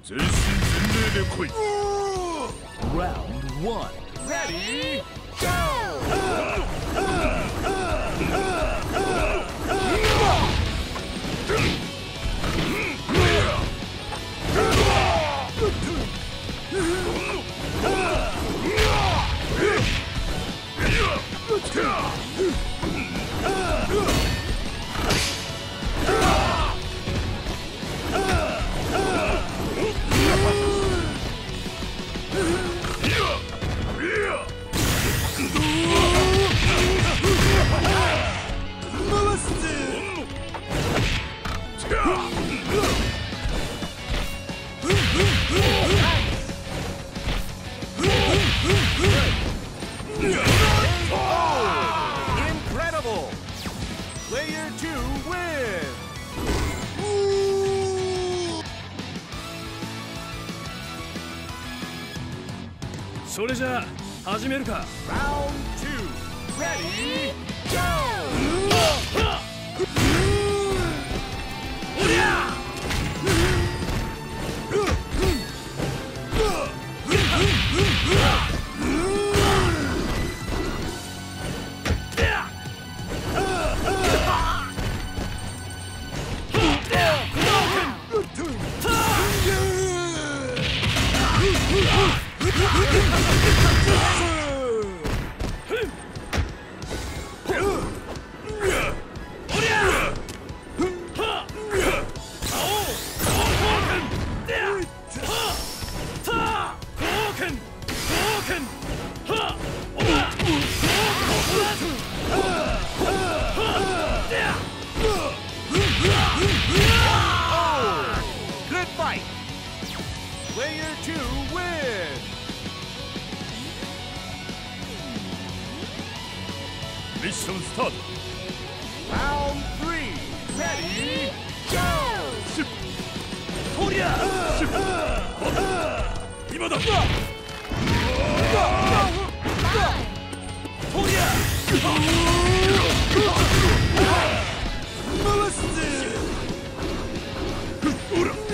全身全霊で来い。 Round 1. Ready, go! Incredible! Player 2 wins! それじゃあ始めるか。 Round 2. Ready, go! おりゃ Good fight! Player 2 wins! ミッションスタート。 Round 3. Ready, go! とりゃ今だ。とりゃ回すぜ！ ほら